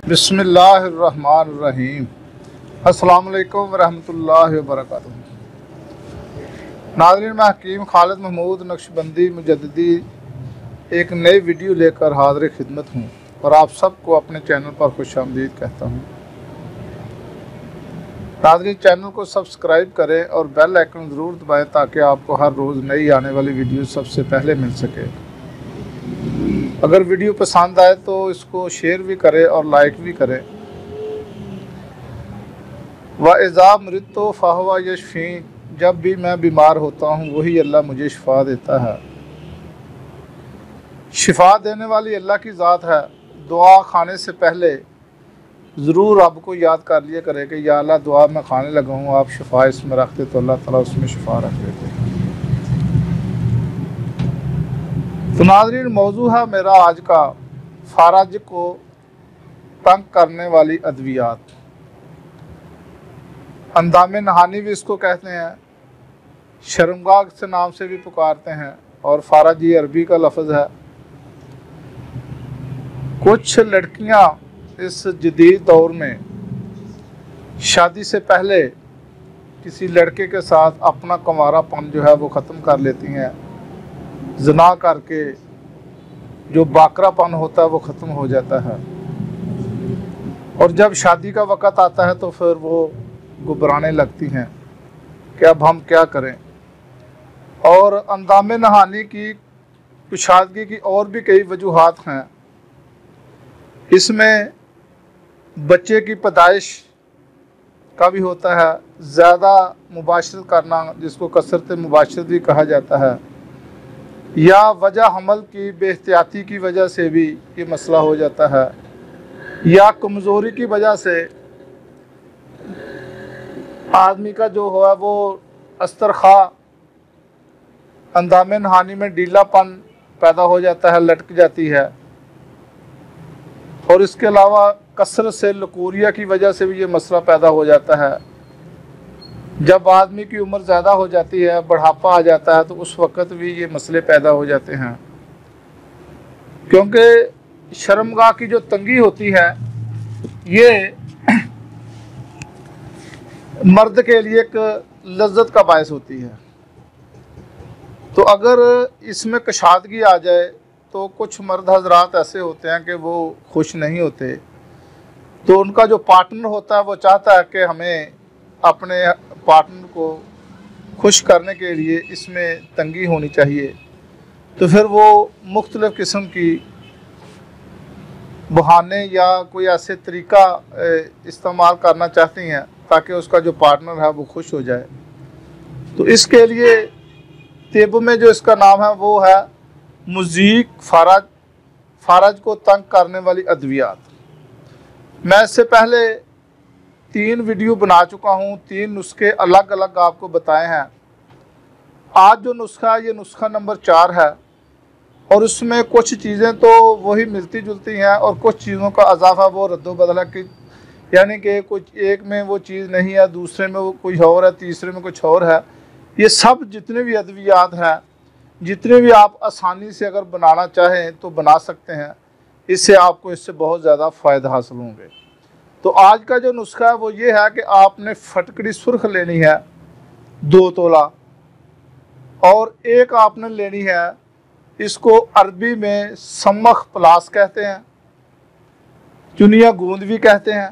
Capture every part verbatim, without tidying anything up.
बिस्मिल्लाहिर्रहमानिर्रहीम। अस्सलामु अलैकुम वरहमतुल्लाहि वबरकातुहू। नाज़रीन, मैं हकीम खालिद महमूद नक्शबंदी मुजद्दिदी एक नई वीडियो लेकर हाज़िर खिदमत हूँ और आप सबको अपने चैनल पर खुशामदीद कहता हूँ। नाज़रीन, चैनल को सब्सक्राइब करें और बेल आइकन ज़रूर दबाएं ताकि आपको हर रोज़ नई आने वाली वीडियो सबसे पहले मिल सके। अगर वीडियो पसंद आए तो इसको शेयर भी करें और लाइक भी करें। व इज़ा मरिदतु फ़हुव यशफ़ीन, जब भी मैं बीमार होता हूँ वही अल्लाह मुझे शिफा देता है। शिफा देने वाली अल्लाह की ज़ात है। दुआ खाने से पहले ज़रूर रब को याद कर लिया करें कि या अल्लाह, दुआ मैं खाने लगा हूँ, आप शिफा इसमें रखते तो अल्लाह ताला उसमें शिफा रख देते। तो नाज़रीन, मौजू है मेरा आज का फारज को तंग करने वाली अद्वियात। अंदामे नहानी भी इसको कहते हैं, शर्मगाह से नाम से भी पुकारते हैं और फारज ये अरबी का लफ्ज़ है। कुछ लड़कियां इस जदीद दौर में शादी से पहले किसी लड़के के साथ अपना कुंवारापन जो है वो ख़त्म कर लेती हैं। ज़िना करके जो बाकरापन होता है वो ख़त्म हो जाता है और जब शादी का वक़्त आता है तो फिर वो घबराने लगती हैं कि अब हम क्या करें। और अंदामे नहानी की कुशादगी की और भी कई वजूहात हैं। इसमें बच्चे की पैदाइश का भी होता है, ज़्यादा मुबाशरत करना जिसको कसरत मुबाशरत भी कहा जाता है, या वजह हमल की बेहतियाती की वजह से भी ये मसला हो जाता है, या कमज़ोरी की वजह से आदमी का जो है वो अस्तरखा अंदामे नहानी में ढीलापन पैदा हो जाता है, लटक जाती है। और इसके अलावा कसरत से लकूरिया की वजह से भी ये मसला पैदा हो जाता है। जब आदमी की उम्र ज़्यादा हो जाती है, बढ़ापा आ जाता है, तो उस वक़्त भी ये मसले पैदा हो जाते हैं, क्योंकि शर्मगाह की जो तंगी होती है ये मर्द के लिए एक लज्जत का बायस होती है। तो अगर इसमें कशादगी आ जाए तो कुछ मर्द हजरात ऐसे होते हैं कि वो खुश नहीं होते, तो उनका जो पार्टनर होता है वो चाहता है कि हमें अपने पार्टनर को खुश करने के लिए इसमें तंगी होनी चाहिए। तो फिर वो मुख्तलिफ़ किस्म की बहाने या कोई ऐसे तरीका इस्तेमाल करना चाहती हैं ताकि उसका जो पार्टनर है वो खुश हो जाए। तो इसके लिए तिब में जो इसका नाम है वो है मुज़ीक फारज, फारज को तंग करने वाली अद्वियात। मैं इससे पहले तीन वीडियो बना चुका हूँ, तीन नुस्खे अलग अलग आपको बताए हैं। आज जो नुस्खा है ये नुस्खा नंबर चार है और उसमें कुछ चीज़ें तो वही मिलती जुलती हैं और कुछ चीज़ों का अजाफा वो रद्द बदला की, यानी कि कुछ एक में वो चीज़ नहीं है, दूसरे में वो कुछ और है, तीसरे में कुछ और है। ये सब जितने भी अद्वियात हैं, जितने भी आप आसानी से अगर बनाना चाहें तो बना सकते हैं। इससे आपको इससे बहुत ज़्यादा फ़ायदा हासिल होंगे। तो आज का जो नुस्खा है वो ये है कि आपने फटकड़ी सुर्ख लेनी है दो तोला, और एक आपने लेनी है, इसको अरबी में सम्मख प्लास कहते हैं, चुनिया गूंद भी कहते हैं,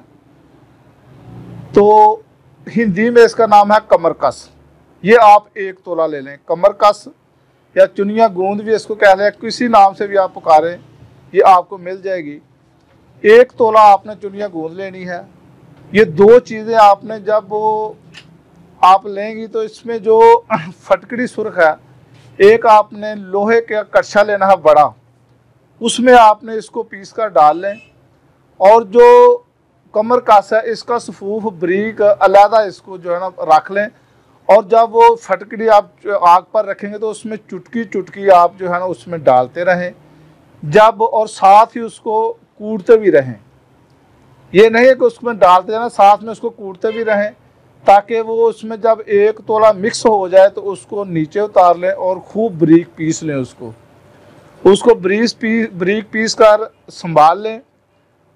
तो हिंदी में इसका नाम है कमरकस। ये आप एक तोला ले लें। कमरकस या चुनिया गूंद भी इसको कह लें, किसी नाम से भी आप पुकारें, ये आपको मिल जाएगी। एक तोला आपने चुनिया गूंद लेनी है। ये दो चीज़ें आपने जब वो आप लेंगी तो इसमें जो फटकड़ी सुर्ख है, एक आपने लोहे का कड़छा लेना है बड़ा, उसमें आपने इसको पीस कर डाल लें, और जो कमर कास है इसका सफूफ बरीक अलहदा इसको जो है ना रख लें। और जब वो फटकड़ी आप आग पर रखेंगे तो उसमें चुटकी चुटकी आप जो है ना उसमें डालते रहें जब, और साथ ही उसको कूटते भी रहें। ये नहीं है कि उसमें डालते रहना, साथ में उसको कूटते भी रहें ताकि वो उसमें जब एक तोला मिक्स हो जाए तो उसको नीचे उतार लें और खूब बरीक पीस लें। उसको उसको बरीक पीस बरीक पीस कर संभाल लें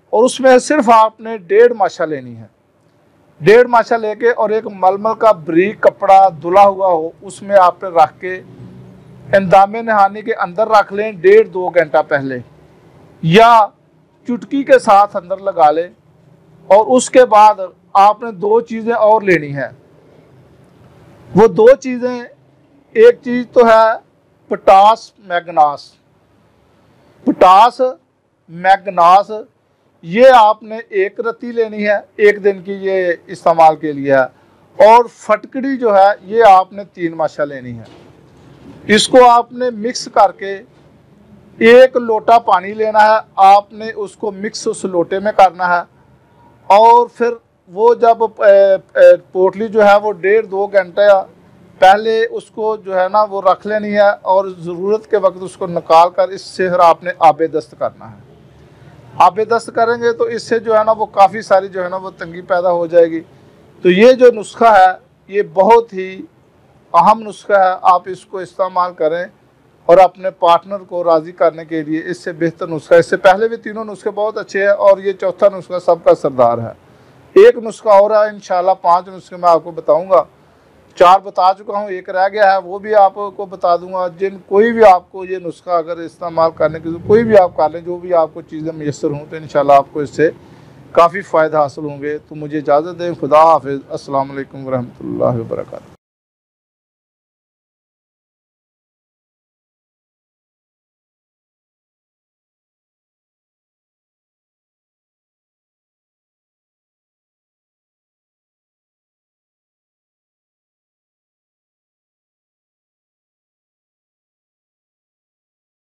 और उसमें सिर्फ आपने डेढ़ माशा लेनी है। डेढ़ माशा लेके और एक मलमल का बरीक कपड़ा धुला हुआ हो उसमें आपने रख के इंदामे नहाने के अंदर रख लें डेढ़ दो घंटा पहले, या चुटकी के साथ अंदर लगा लें। और उसके बाद आपने दो चीज़ें और लेनी है। वो दो चीज़ें, एक चीज़ तो है पोटास मैग्नास। पोटास मैग्नास ये आपने एक रत्ती लेनी है, एक दिन की ये इस्तेमाल के लिए है। और फटकड़ी जो है ये आपने तीन माशा लेनी है। इसको आपने मिक्स करके एक लोटा पानी लेना है, आपने उसको मिक्स उस लोटे में करना है। और फिर वो जब पोटली जो है वो डेढ़ दो घंटे पहले उसको जो है ना वो रख लेनी है, और ज़रूरत के वक्त उसको निकाल कर इससे फिर आपने आबे दस्त करना है। आबे दस्त करेंगे तो इससे जो है ना वो काफ़ी सारी जो है ना वो तंगी पैदा हो जाएगी। तो ये जो नुस्खा है ये बहुत ही अहम नुस्खा है, आप इसको इस्तेमाल करें और अपने पार्टनर को राज़ी करने के लिए इससे बेहतर नुस्खा। इससे पहले भी तीनों नुस्खे बहुत अच्छे हैं और ये चौथा नुस्खा सबका सरदार है। एक नुस्खा और है, इंशाल्लाह पांच नुस्खे मैं आपको बताऊंगा। चार बता चुका हूँ, एक रह गया है, वो भी आपको बता दूंगा। जिन कोई भी आपको ये नुस्खा अगर इस्तेमाल करने की कोई भी आप कर लें, जो भी आपको चीज़ें मैसर हों, तो इंशाल्लाह आपको इससे काफ़ी फ़ायदा हासिल होंगे। तो मुझे इजाज़त दें। खुदा हाफिज़। अस्सलाम वालेकुम रहमतुल्लाहि व बरकातहू।